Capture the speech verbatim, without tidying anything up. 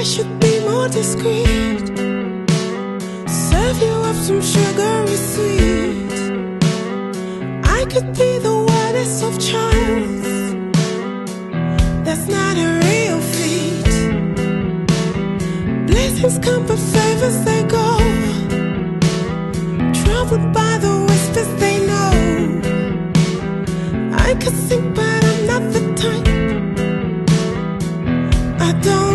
should be more discreet. Serve you up some sugary sweets. I could be the wildest of child. That's not a real feat. Blessings come but favors they go. Troubled by the whispers they know. I could sing but I'm not the type. I don't